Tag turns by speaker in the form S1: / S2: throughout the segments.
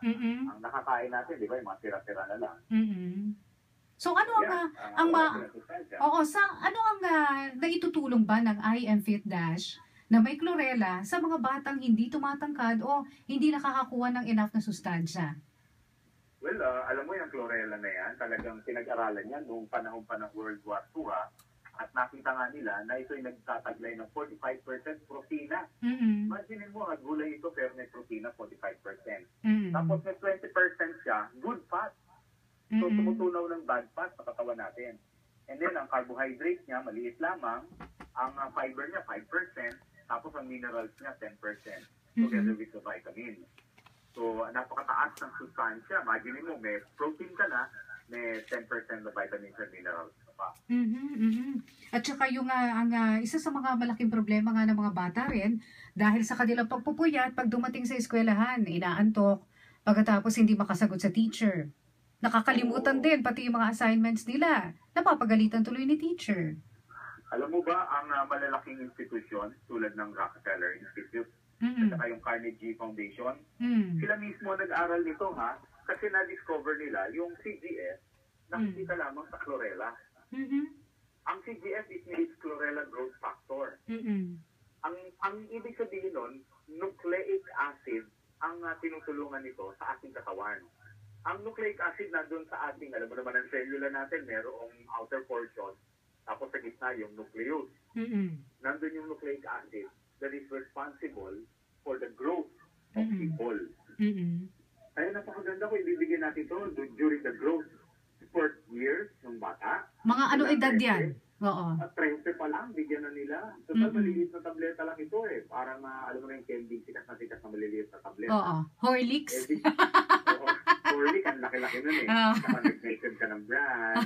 S1: Ang nakakain natin, di ba, yung mga tira-tira na lang.
S2: So ano ang naitutulong ba ng IMFit Dash na may chlorella sa mga batang hindi tumatangkad o hindi nakakakuha ng enough na sustansya?
S1: Well, alam mo yung chlorella na yan, talagang pinag-aralan yan noong panahon pa ng World War II, at nakita nga nila na ito'y nagtataglay ng 45% protina. Imagine mo, gulay ito pero may protina 45%. Tapos may 20% siya, good fat. So, tumutunaw ng bad fat sa katawan natin. And then, ang carbohydrate niya, maliit lamang. Ang fiber niya, 5%. Tapos, ang minerals niya, 10%. Together with the vitamin. So, napakataas ng sustansya. Imagine mo, may protein ka na, may 10% na vitamins and minerals ka pa.
S2: At saka yung isa sa mga malaking problema nga ng mga bata rin, dahil sa kanilang pagpupuyat, pag dumating sa eskwelahan, inaantok, pagkatapos hindi makasagot sa teacher. Nakakalimutan din pati yung mga assignments nila. Napapagalitan tuloy ni teacher.
S1: Alam mo ba, ang malalaking institusyon tulad ng Rockefeller Institute at saka yung Carnegie Foundation, sila mismo nag-aral nito kasi na-discover nila yung CGF na hindi ka lamang sa chlorella. Ang CGF is chlorella growth factor. Ang ibig sabihin nun, nucleic acid ang tinutulungan nito sa ating katawan. Ang nucleic acid nandun sa ating, alam mo naman ang cellula natin, merong outer portion, tapos sa gitna yung nucleus. Nandun yung nucleic acid that is responsible for the growth of people. Kaya napakaganda ko, ibibigyan natin ito during the growth spurt years ng bata.
S2: Mga ano edad yan?
S1: At 30 pa lang, bigyan na nila. So, maliliit na tableta lang ito eh. Parang, alam mo na yung candy, sikat na maliliit na tableta.
S2: Horlicks?
S1: Horlicks, ang laki-laki nun eh. Saka nag-mention ka ng brand.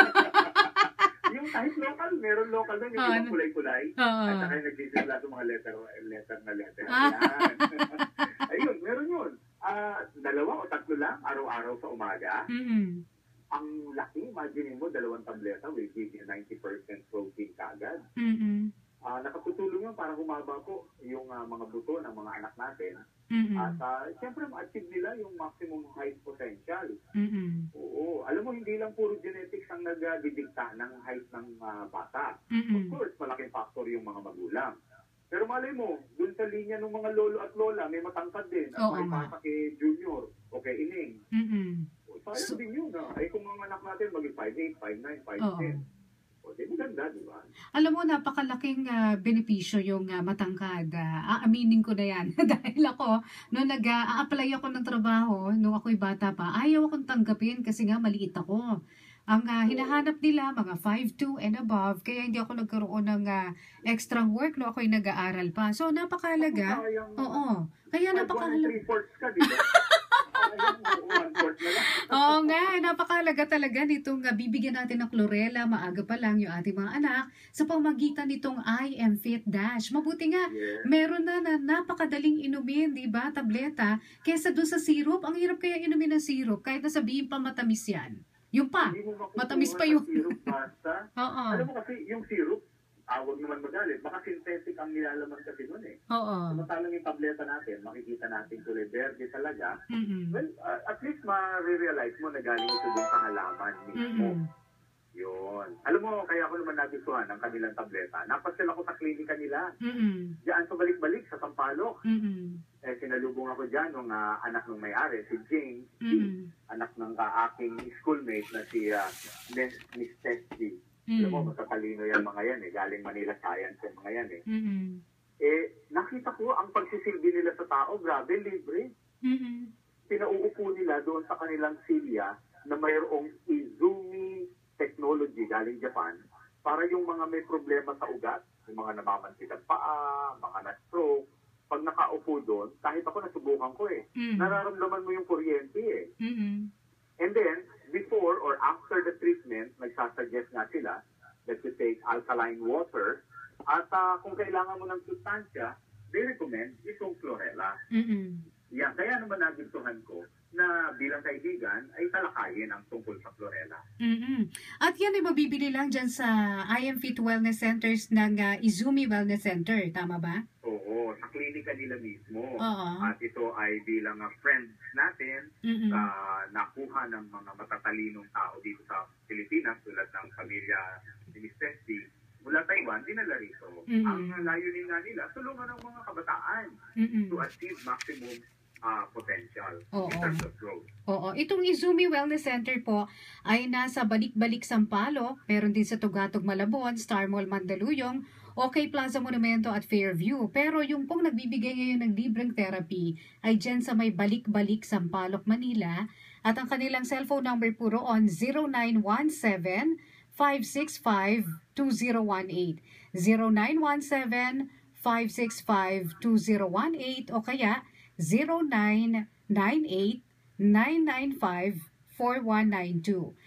S1: Yung kahit local, meron local doon, yung ibang kulay-kulay. At saka yung nag-disimula sa mga letter. Ayan. Ayun, meron yun. 2 o 3 lang, araw-araw sa umaga. Ang laki, imagine mo, 2 tableta will give you 90% protein kagad. Nakatutulong yun para humaba po yung mga buto ng mga anak natin. At siyempre, ma-achieve nila yung maximum height potential. Oo. Alam mo, hindi lang puro genetics ang nagdidikta ng height ng bata. Of course, malaking factor yung mga magulang. Pero malay mo, dun sa linya ng mga lolo at lola, may matangkad din. At may pasa kay junior o kay ining. Sayang din yun. Ay kung mga anak natin maging 5'8", 5'9", 5'10". O, di maganda, di ba?
S2: Alam mo, napakalaking benepisyo yung matangkad. Aaminin ko na yan. Dahil ako, nung nag-a-apply ako ng trabaho, nung ako'y bata pa, ayaw akong tanggapin kasi nga maliit ako. Ang hinahanap nila, mga 5'2" and above, kaya hindi ako nagkaroon ng extra work no ako'y nag-aaral pa. So, napakalaga. Oo. Kaya napakalaga.
S1: 3/4 ka, di ba?
S2: Oo nga, napakalaga talaga nitong bibigyan natin ng chlorella maaga pa lang yung ating mga anak sa pamagitan nitong IMFit Dash. Mabuti nga, meron na napakadaling inumin, di ba, tableta, kesa doon sa syrup. Ang hirap kaya inumin ng syrup, kahit na sabihin pa matamis yan. Yung pa, matamis pa yung...
S1: Syrup basta. Alam mo kasi, yung syrup, huwag naman magalit. Baka synthetic ang nilalaman kasi nun eh. Samantalang yung tableta natin, makikita natin kulay verde talaga. Well, at least ma-realize mo na galing ito dun sa halaman mismo. Yun. Alam mo, kaya ako naman nagustuhan ang kanilang tableta. Napasyal ako sa klinika nila. Diyan sa balik-balik, sa Sampaloc. Sinalubong ako dyan nung anak ng may-ari, si James, anak ng aking schoolmate na si Miss Tessie. Alam mo, matatalino yung mga yan eh. Galing Manila Science yung mga yan eh. Nakita ko ang pagsisilbi nila sa tao, grabe, libre. Pinauupo nila doon sa kanilang silya na mayroong Izumi technology galing Japan para yung mga may problema sa ugat, yung mga namamansid ang paa, mga na-stroke, pag nakaupo doon, kahit ako nasubukan ko eh, nararamdaman mo yung kuryente eh. And then, before or after the treatment, nagsasuggest nga sila that you take alkaline water at kung kailangan mo ng sustansya, they recommend itong chlorella. Yan, kaya naman nagustuhan ko na bilang kaibigan ay talakayin ang tungkol sa chlorella.
S2: At yan ay mabibili lang dyan sa IMFit Wellness Centers ng Izumi Wellness Center, tama ba?
S1: Oo, sa klinika nila mismo. At ito ay bilang friends natin nakuha ng mga matatalinong tao dito sa Pilipinas tulad ng pamilya ni Miss Tessie mula Taiwan, dinala rito. Ang layunin nga nila, tulungan ng mga kabataan to achieve maximum potential in terms of growth.
S2: Itong Izumi Wellness Center po ay nasa Balik-Balik Sampaloc, meron din sa Tugatog Malabon, Star Mall Mandaluyong, OK Plaza Monumento at Fairview. Pero yung pong nagbibigay ngayon ng libreng therapy ay dyan sa may Balik-Balik Sampaloc, Manila. At ang kanilang cellphone number po roon 0917-565-2018. 0917-565-2018 o kaya 0998-995-4192.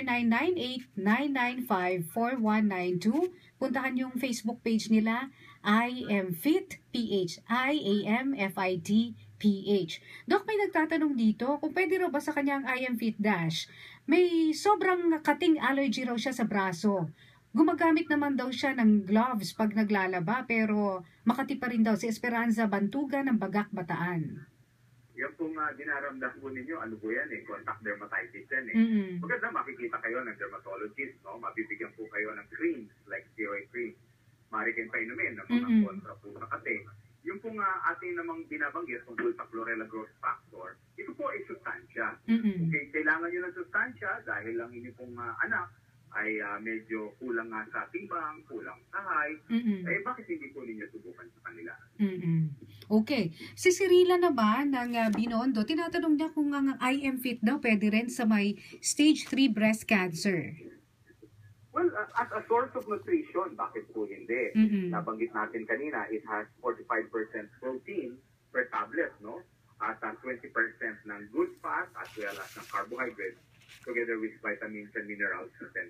S2: 0998-995-4192. Puntahan yung Facebook page nila, I Am Fit PH. IAMFIT PH. Dok, may nagtatanong dito kung pwede raw ba sa kanyang I Am Fit Dash. May sobrang kating allergy raw siya sa braso. Gumagamit naman daw siya ng gloves pag naglalaba pero makati pa rin daw si Esperanza Bantuga ng Bagak, Bataan.
S1: Yan pong dinaramdam po ninyo, ano po yan contact dermatitis yan Maganda makikita kayo ng dermatologist, no? Mabibigyan po kayo ng creams like steroid cream. Maaari kayong painumin ng mga kontra po na kate. Yung pong ating namang binabanggit tungkol sa chlorella growth factor, ito po ay sustansya. Okay, kailangan nyo ng sustansya dahil lang inyo pong anak ay medyo kulang nga sa timbang, kulang sa height, bakit hindi po ninyo subukan sa kanila?
S2: Okay. Si Cirila naman ng Binondo, tinatanong niya kung ang I Am Fit daw pwede rin sa may stage 3 breast cancer.
S1: Well, as a source of nutrition, bakit po hindi? Nabanggit natin kanina, it has 45% protein per tablet, no? At 20% ng good fat as well as ng carbohydrates together with vitamins and minerals na 10%.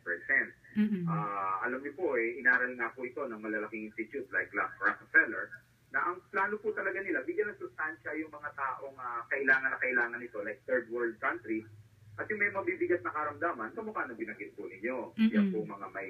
S1: Alam niyo po, inaral nga po ito ng malalaking institute like Rockefeller na ang plano po talaga nila, bigyan ng sustansya yung mga taong kailangan ito, like third world countries, at yung may mabibigat na karamdaman, kamukha na binanggit po ninyo. Yan po mga may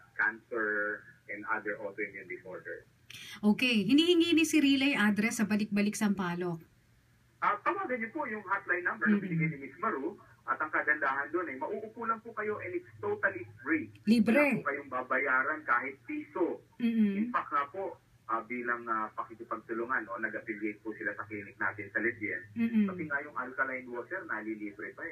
S1: cancer and other autoimmune disorders.
S2: Okay, hinihingi ni Cirila yung address sa Balik-Balik Sampaloc.
S1: Tawagan niyo po yung hotline number na binigay ni Ms. Maru. At ang kagandahan doon ay mauupo lang po kayo and it's totally free.
S2: Libre.
S1: Wala po kayong babayaran kahit piso. In fact nga po, bilang pakikipagtulungan o nag-affiliate po sila sa clinic natin sa Legian. Kasi nga yung alkaline water, nalilibre pa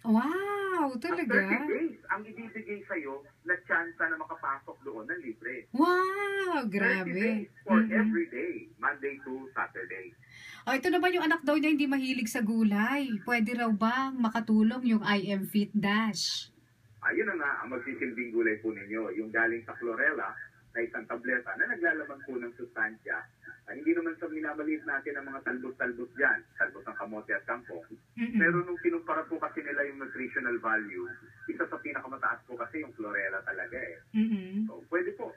S2: Wow, talaga?
S1: At 30 days, ang ibibigay sa'yo na chance na makapasok doon ng libre.
S2: Wow, grabe.
S1: 30 days for every day, Monday to Saturday.
S2: Ito naman yung anak daw niya hindi mahilig sa gulay. Pwede raw bang makatulong yung I Am Fit Dash?
S1: Ayun na nga, ang magsisilbing gulay po ninyo. Yung galing sa chlorella na isang tableta na naglalaman po ng sustansya. Hindi naman sa minamaliit natin ang mga talbos-talbos dyan, talbos ng kamote at kangkong. Pero nung kinumpara po kasi nila yung nutritional value, isa sa pinakamataas po kasi yung chlorella talaga So, pwede po.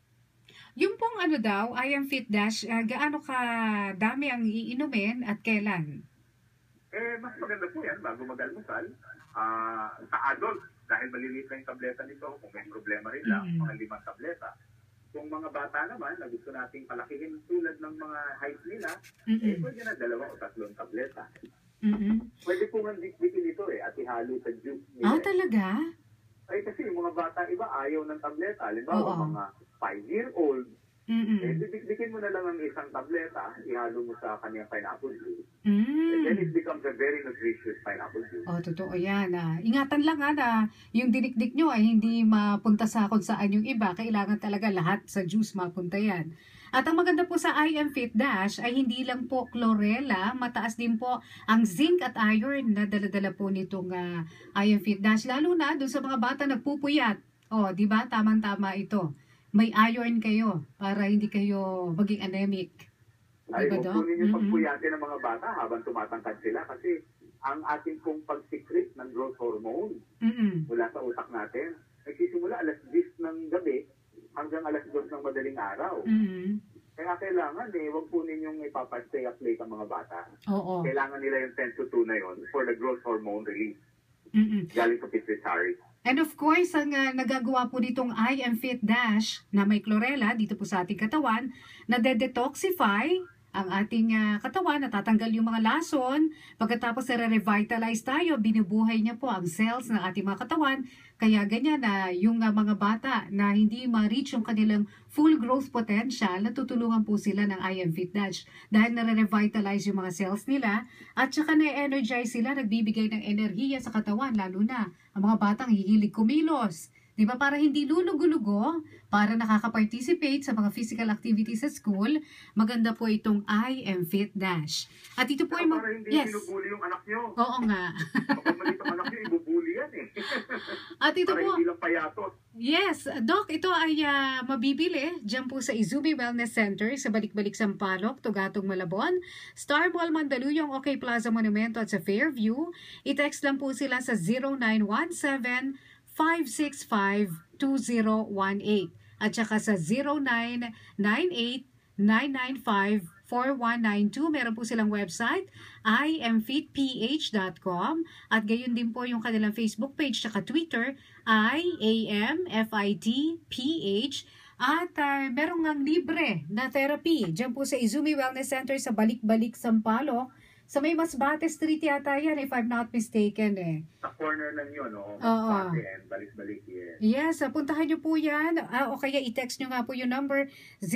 S2: Yung pong I Am Fit Dash, gaano ka dami ang iinumin at kailan?
S1: Mas maganda po yan bago mag-almusal. Sa adult, dahil maliliit na yung tableta nito, kung may problema rin lang, mga 5 tableta. Kung mga bata naman, na gusto nating palakihin tulad ng mga height nila, pwede na 2 o 3 tableta. Pwede po nga dikdikin ito at ihalo sa juice nila.
S2: Talaga?
S1: Ay, kasi yung mga bata iba ayaw ng tableta. Halimbawa, mga 5-year-old, dikdikin mo na lang ang isang tableta, ihalo mo sa kanyang pineapple juice. And then it becomes a very nutritious pineapple juice.
S2: Totoo yan. Ingatan lang na yung dinikdik nyo ay hindi mapunta sa kung saan yung iba. Kailangan talaga lahat sa juice mapunta yan. At ang maganda po sa I Am Fit Dash ay hindi lang po chlorella, mataas din po ang zinc at iron na dala-dala po nitong I Am Fit Dash. Lalo na doon sa mga bata nagpupuyat. Di ba? Tamang-tama ito. May iron kayo para hindi kayo maging anemic.
S1: Ay, huwag po ninyo pagpuyatin ng mga bata habang tumatangkad sila kasi ang ating pong pag-secrete ng growth hormone mula sa utak natin nagsisimula alas 10 ng gabi hanggang alas 2 ng madaling araw. Kaya kailangan huwag po ninyong ipapastay up late ang mga bata. Kailangan nila yung 10 to 2 na yun for the growth hormone release. Galing sa pituitary.
S2: And of course, ang nagagawa po ditong I Am Fit Dash na may chlorella dito po sa ating katawan, na de-detoxify ang ating katawan, natatanggal yung mga lason. Pagkatapos revitalize tayo, binubuhay niya po ang cells ng ating mga katawan. Kaya ganyan na yung mga bata na hindi ma-reach yung kanilang full growth potential, natutulungan po sila ng IM-Fit Dash. Dahil revitalize yung mga cells nila at saka na-energize sila, nagbibigay ng enerhiya sa katawan, lalo na ang mga batang hihilig kumilos. Diba? Para hindi lulugo-lugo, para nakaka-participate sa mga physical activities sa school, maganda po itong IM-Fit Dash. At ito po ay
S1: para hindi binubuli yung anak nyo.
S2: Oo nga.
S1: Kapag maliit ang anak nyo, ibubuli yan eh.
S2: At ito
S1: para
S2: po,
S1: hindi lang payatot.
S2: Yes, Doc, ito ay mabibili dyan po sa Izumi Wellness Center sa Balik-Balik Sampaloc, Tugatong, Malabon, Star Mall Mandaluyong, OK Plaza Monumento at sa Fairview. I-text lang po sila sa 0917-565-2018 at saka sa 0998-995-4192. Meron po silang website, imfitph.com, at gayon din po yung kanilang Facebook page at Twitter, IAMFITPH. At meron ngang libre na therapy dyan po sa Izumi Wellness Center sa Balik-Balik Sampaloc. Sa may Masbate Street yata yan, if I'm not mistaken eh.
S1: Sa corner lang yun, no? Masbate and Balik-Balik, yes.
S2: Yes, puntahan nyo po yan. O kaya i-text nyo nga po yung number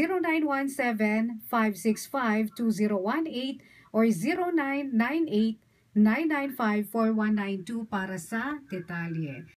S2: 0917-565-2018 or 0998-995-4192 para sa detalye.